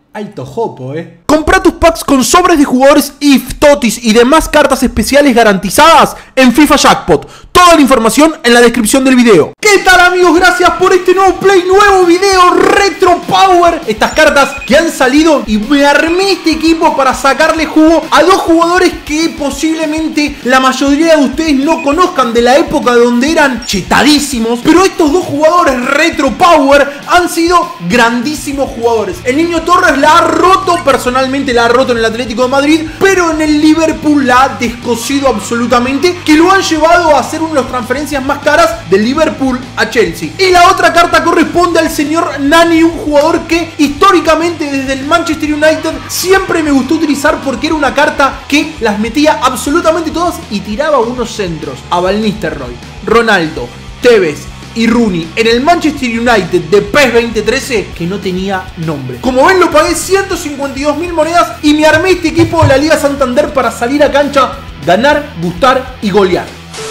Alto jopo, Compra tus packs con sobres de jugadores IF, TOTIS y demás cartas especiales garantizadas en FIFA Jackpot. Toda la información en la descripción del video. ¿Qué tal, amigos? Gracias por este nuevo play, nuevo video Retro Power. Estas cartas que han salido y me armé este equipo para sacarle jugo a dos jugadores que posiblemente la mayoría de ustedes no conozcan, de la época donde eran chetadísimos. Pero estos dos jugadores Retro Power han sido grandísimos jugadores. El Niño Torres la ha roto, personalmente la ha roto en el Atlético de Madrid, pero en el Liverpool la ha descosido absolutamente, que lo han llevado a hacer una de las transferencias más caras del Liverpool a Chelsea. Y la otra carta corresponde al señor Nani, un jugador que históricamente desde el Manchester United siempre me gustó utilizar porque era una carta que las metía absolutamente todas y tiraba unos centros a Van Nistelrooy, Ronaldo, Tevez y Rooney en el Manchester United de PES 2013 que no tenía nombre. Como ven, lo pagué 152.000 monedas y me armé este equipo de la Liga Santander para salir a cancha, ganar, gustar y golear.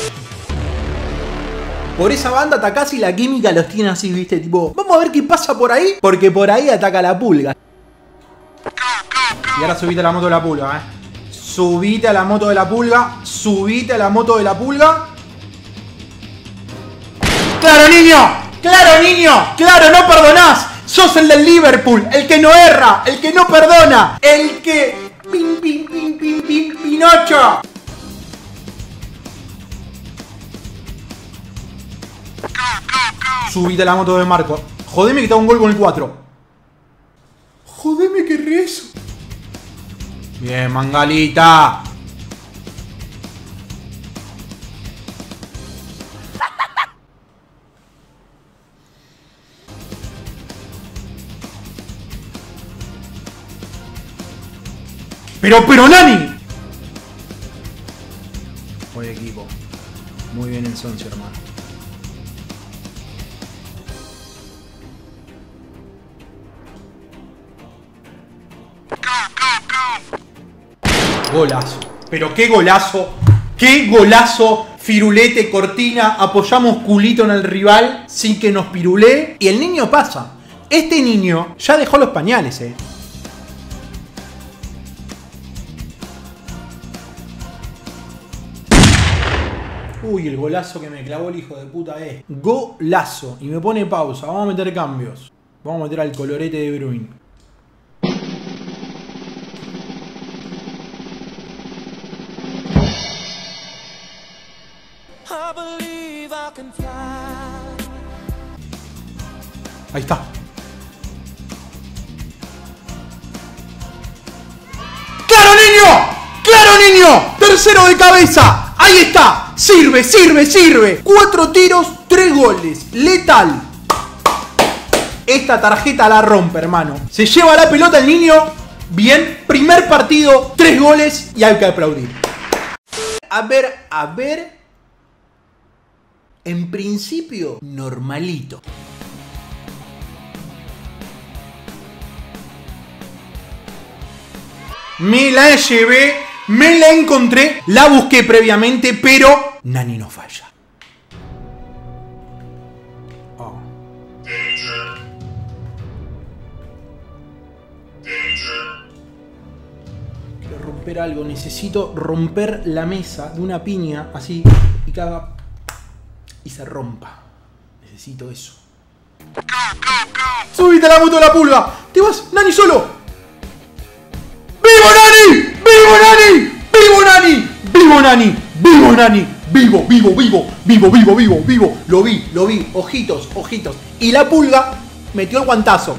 Por esa banda atacás y la química los tiene así, viste, tipo, vamos a ver qué pasa por ahí, porque por ahí ataca la pulga. Y ahora subite a la moto de la pulga, Subite a la moto de la pulga, subite a la moto de la pulga. ¡Claro, niño! ¡Claro, niño! ¡Claro, no perdonás! ¡Sos el del Liverpool! ¡El que no erra! ¡El que no perdona! ¡El que... Pinocho! Subite a la moto de Marco. Jodeme que te hago un gol con el 4. Jodeme que rezo. Bien, Mangalita. Pero Nani. Buen equipo. Muy bien el Soncio, hermano. Golazo. Pero qué golazo. Qué golazo. Firulete, cortina. Apoyamos culito en el rival sin que nos pirulee. Y el niño pasa. Este niño ya dejó los pañales, Uy, el golazo que me clavó el hijo de puta es. Golazo. Y me pone pausa. Vamos a meter cambios. Vamos a meter al colorete de Bruin. Ahí está. ¡Claro, niño! ¡Claro, niño! Tercero de cabeza. Ahí está. Sirve, sirve, sirve. 4 tiros, 3 goles. Letal. Esta tarjeta la rompe, hermano. Se lleva la pelota el niño. Bien. Primer partido, 3 goles y hay que aplaudir. A ver. En principio, normalito. Me la llevé, me la encontré, la busqué previamente, pero Nani no falla. Oh. Quiero romper algo, necesito romper la mesa de una piña, así, y que haga... y se rompa. Necesito eso. ¡Subite a la moto de la pulga! ¡Te vas, Nani, solo! ¡Vivo Nani! ¡Vivo Nani! ¡Vivo Nani! ¡Vivo Nani! ¡Vivo Nani! ¡Vivo, vivo, vivo! ¡Vivo, vivo, vivo, vivo! Lo vi. Ojitos, ojitos. Y la pulga metió el guantazo.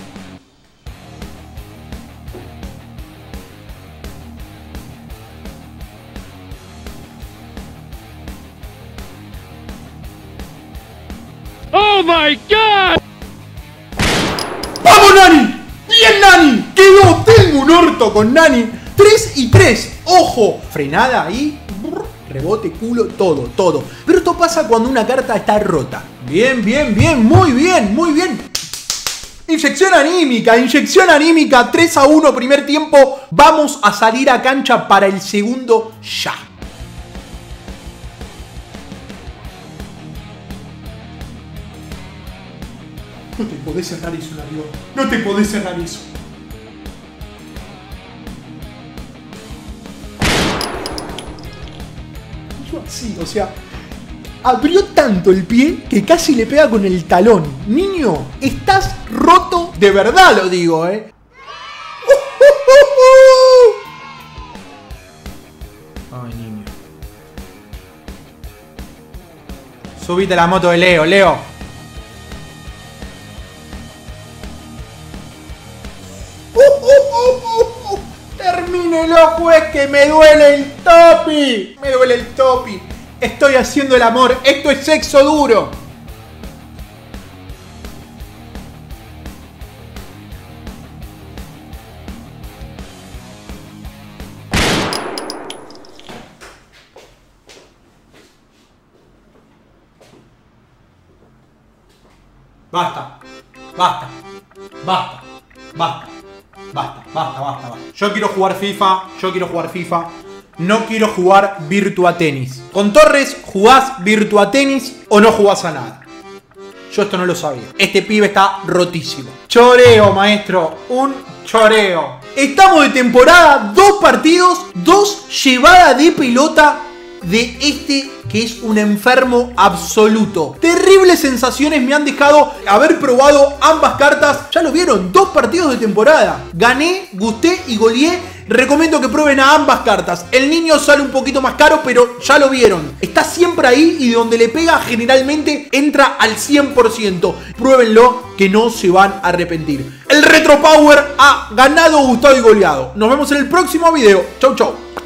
¡Oh, my God! ¡Vamos, Nani! ¡Bien, Nani! ¡Quedó! Tengo un orto con Nani. 3 y 3. ¡Ojo! Frenada ahí. Rebote, culo, todo. Pero esto pasa cuando una carta está rota. Bien. Muy bien. Inyección anímica. 3-1 primer tiempo. Vamos a salir a cancha para el segundo ya. No te podés cerrar eso, Darío. No te podés cerrar eso. Sí, o sea, abrió tanto el pie que casi le pega con el talón. Niño, estás roto, de verdad lo digo, Ay, niño. Subite a la moto de Leo, Leo. Termínelo, juez, que me duele el topi. Me duele el topi. Estoy haciendo el amor. Esto es sexo duro. Basta. Basta. Basta. Basta. Basta, basta, basta, basta. Yo quiero jugar FIFA. No quiero jugar Virtua Tennis. Con Torres, ¿jugás Virtua Tennis o no jugás a nada? Yo esto no lo sabía. Este pibe está rotísimo. Choreo, maestro. Un choreo. Estamos de temporada. 2 partidos. 2 llevadas de pelota de este que es un enfermo absoluto. Terribles sensaciones me han dejado haber probado ambas cartas. Ya lo vieron, 2 partidos de temporada. Gané, gusté y goleé. Recomiendo que prueben a ambas cartas. El niño sale un poquito más caro, pero ya lo vieron. Está siempre ahí y donde le pega generalmente entra al 100%. Pruébenlo que no se van a arrepentir. El Retro Power ha ganado, gustado y goleado. Nos vemos en el próximo video. Chau, chau.